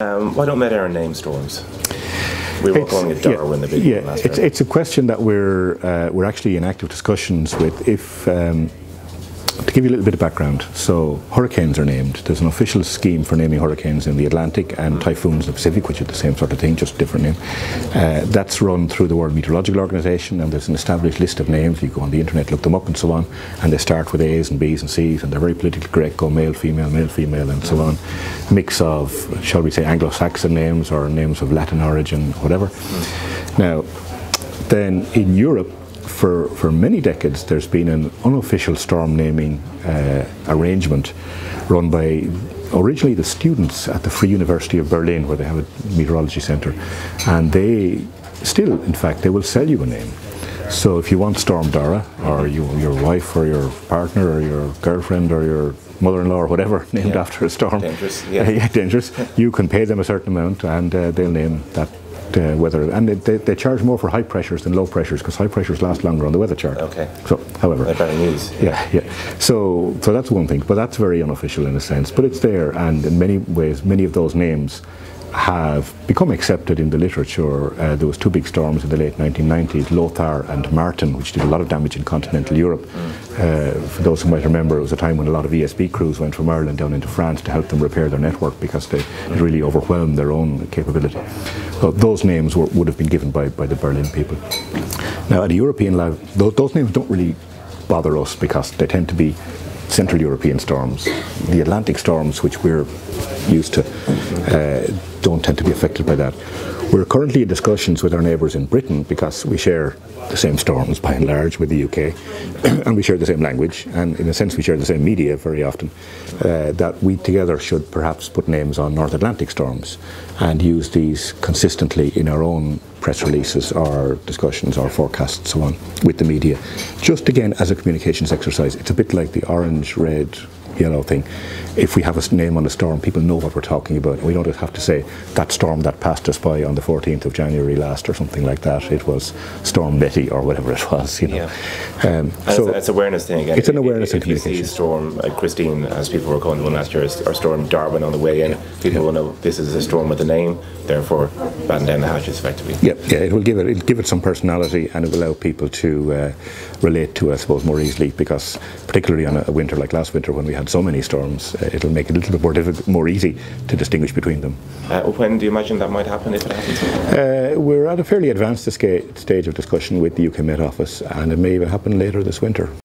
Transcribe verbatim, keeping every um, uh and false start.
Um, why don't Met Éireann name storms? We were It's, calling it Darwin yeah, the big yeah, one last it's, year. it's a question that we're uh, we're actually in active discussions with. If um, to give you a little bit of background, so hurricanes are named. There's an official scheme for naming hurricanes in the Atlantic and mm. typhoons in the Pacific, which are the same sort of thing, just different name. Uh, that's run through the World Meteorological Organization, and there's an established list of names. You go on the internet, look them up, and so on. And they start with A's and B's and C's, and they're very politically correct. Go male, female, male, female, and so on. Mix of, shall we say, Anglo-Saxon names or names of Latin origin, whatever. Mm. Now, then in Europe, For, for many decades there's been an unofficial storm naming uh, arrangement run by originally the students at the Free University of Berlin, where they have a meteorology centre, and they still, in fact, they will sell you a name. So if you want Storm Dara, or you, your wife or your partner or your girlfriend or your mother-in-law or whatever named yeah. after a storm, dangerous, yeah. yeah, dangerous, you can pay them a certain amount and uh, they'll name that Uh, weather, and they, they, they charge more for high pressures than low pressures, because high pressures last longer on the weather chart. Okay. So, however, that's better news. Yeah, yeah. So, so that's one thing, but that's very unofficial in a sense. But it's there, and in many ways, many of those names have become accepted in the literature. Uh, there was two big storms in the late nineteen nineties, Lothar and Martin, which did a lot of damage in continental Europe. Mm. Uh, for those who might remember, it was a time when a lot of E S B crews went from Ireland down into France to help them repair their network, because they mm. it really overwhelmed their own capability. So those names were, would have been given by, by the Berlin people. Now at a European level, those, those names don't really bother us, because they tend to be Central European storms. The Atlantic storms, which we're used to, uh, don't tend to be affected by that. We're currently in discussions with our neighbours in Britain, because we share the same storms by and large with the U K, and we share the same language, and in a sense we share the same media very often, uh, that we together should perhaps put names on North Atlantic storms and use these consistently in our own press releases or discussions or forecasts, so on, with the media. Just again as a communications exercise. It's a bit like the orange, red, yellow thing. If we have a name on a storm, people know what we're talking about. We don't have to say that storm that passed us by on the fourteenth of January last, or something like that. It was Storm Betty or whatever it was, you know. Yeah. Um, so it's, it's awareness thing again. It's an awareness if, and if you communication. see Storm uh, Christine, as people were calling the one last year, or Storm Darwin on the way in, yeah. people yeah. will know this is a storm with a name. Therefore, batten down the hatches effectively. Yeah, yeah. It will give it. It'll give it some personality, and it will allow people to uh, relate to it, I suppose, more easily. Because particularly on a winter like last winter, when we had so many storms, uh, it'll make it a little bit more difficult, more easy to distinguish between them. Uh, when do you imagine that might happen, if it happens? Uh, we're at a fairly advanced stage of discussion with the U K Met Office, and it may even happen later this winter.